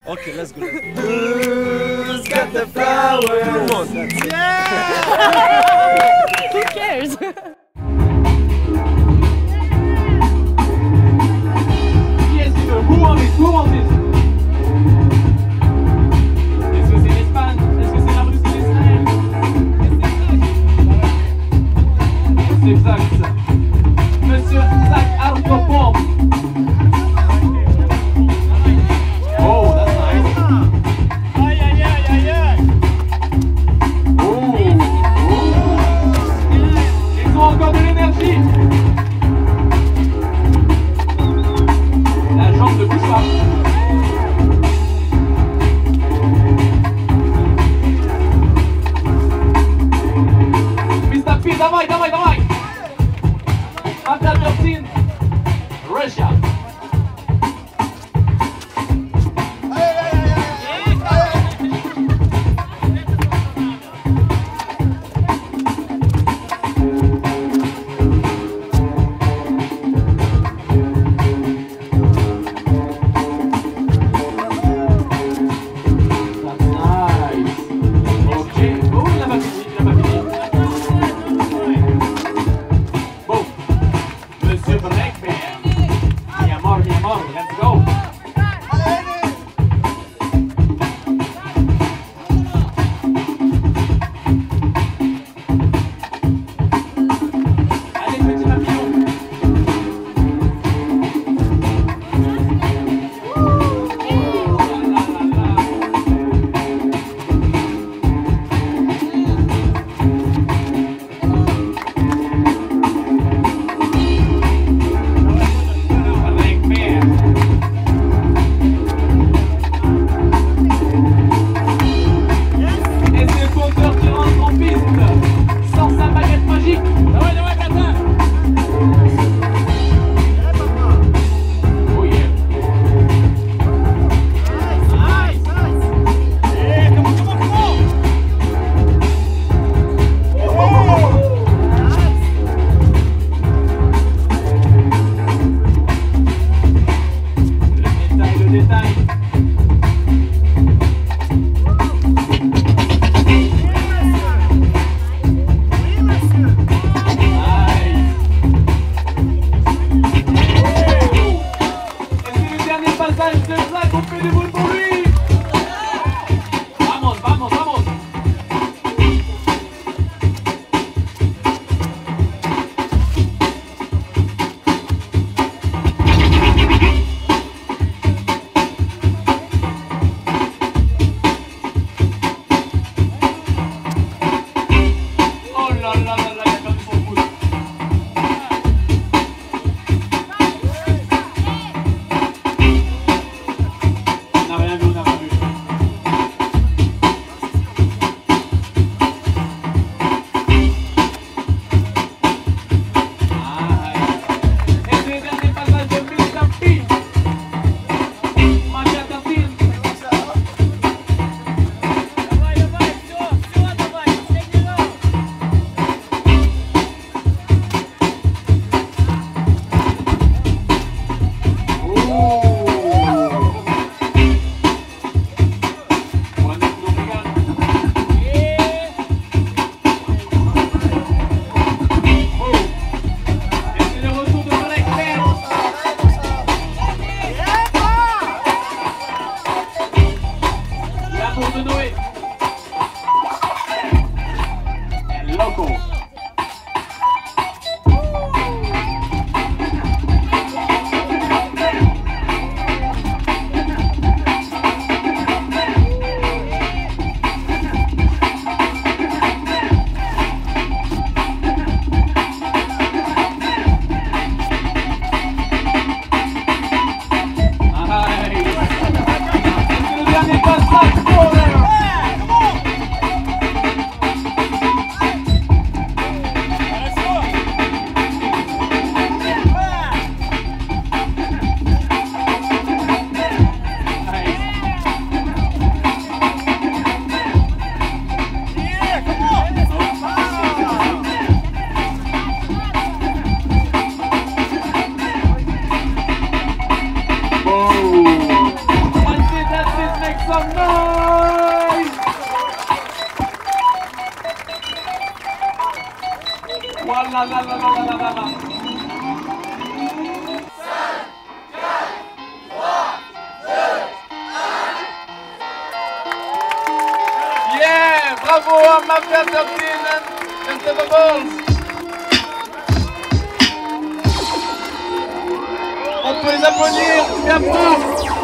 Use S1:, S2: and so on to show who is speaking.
S1: Ok, let's go.
S2: Who's got the flowers?
S1: Come on,
S2: Yeah!
S3: Who cares?
S4: Yes, who wants it? Who wants it? Est-ce que c'est l'Espagne? Est-ce que c'est la Russie, l'Israël? C'est exact. Monsieur Zach Artopomp. Oh, that's nice.
S2: Aïe aïe aïe aïe aïe!
S4: Oh. Ils ont encore de l'énergie. La jambe ne bouge pas. Mr. P, давай, давай, давай. Under 13, Russia. some noise! Voilà, la, la, la, la, la, la, la. Yeah! Bravo à Mafia 13 and the Bubbles! On peut les applaudir bien fort!